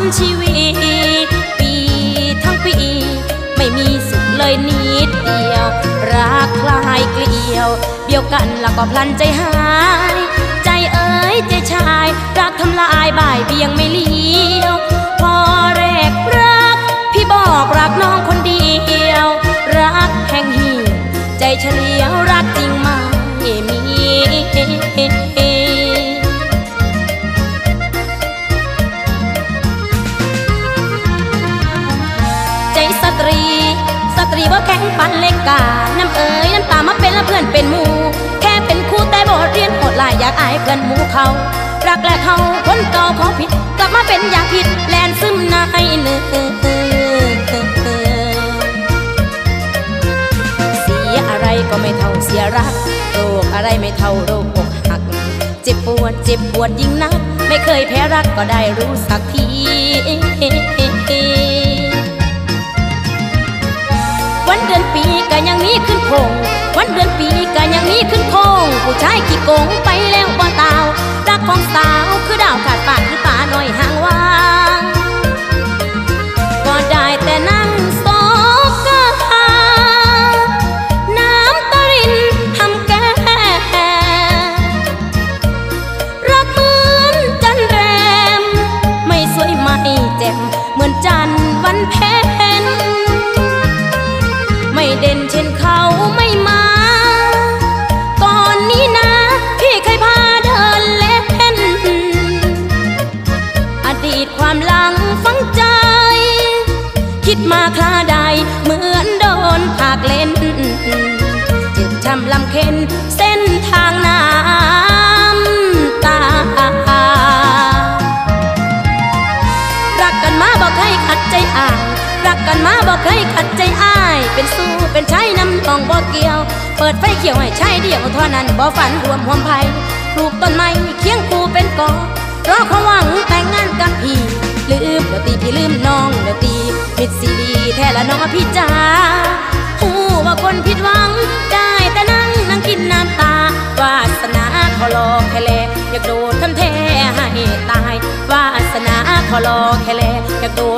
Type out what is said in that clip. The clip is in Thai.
ชีวิตปีทั้งปีไม่มีสุขเลยนิดเดียวรักคลายเกลียวเดียวกันแล้วก็พลันใจหายใจเอ๋ยใจชายรักทำลายบ่ายเบี่ยงไม่เลี้ยวพอแรกรักพี่บอกรักน้องคนเดียวรักแห่งหีใจเฉลียวรักจริงไม่มีใจสตรีว่าแข็งปันเล็กกาน้ำเอ๋ยน้ำตามาเป็นและเพื่อนเป็นหมู่แค่เป็นคู่แต่บทเรียนโหดลายอยากอายเพื่อนหมู่เขารักและเขาคนเก่าเขาผิดกลับมาเป็นยาพิษแลนซึมในเนื้อเสียอะไรก็ไม่เท่าเสียรักโรคอะไรไม่เท่าโรคอกหักเจ็บปวดยิ่งนักไม่เคยแพ้รักก็ได้รู้สักทีวันเดือนปีก็ยังมีขึ้นโคงวันเดือนปีก็ยังมีขึ้นโคงผู้ชายขี้โกงไปแล้วบ่ตาวรักของสาวคือดาวขาดปากคือป่าหน่อยห่างว่างก็ได้แต่นั่งโศกหาน้ำตารินทำแก้รักเหมือนจันแรมไม่สวยไม่แจ่มเหมือนจันวันเพ็ญไม่เด่นเช่นเขาไม่มาก่อนนี้นะพี่เคยพาเดินเล่นอดีตความหลังฝังใจคิดมาคลาใดเหมือนโดนผากเล่นเจ็บช้ำลำเค็นเส้นทางน้ำตารักกันมาบอกให้ขัดใจอ่างรักกันมาบอกเคยขัดใจอ้ายเป็นสู้เป็นชายน้ำทองบ่เกี่ยวเปิดไฟเขียวให้ชายเดียวเท่านั้นบ่ฝันรวมห่วมภัยปลูกต้นไม้เคียงคู่เป็นกอรอความหวังแต่งงานกับพี่ลืมเดี๋ยวตีพี่ลืมน้องเดี๋ยวตีมิดซีดีแท้ละน้องพี่จ๋าหูว่าคนผิดหวังได้แต่นั่งกินน้ำตาวาสนาขอรอแค่แลอยากโดดทำแท้ให้ตายวาสนาขอรอแค่แลอยากโดด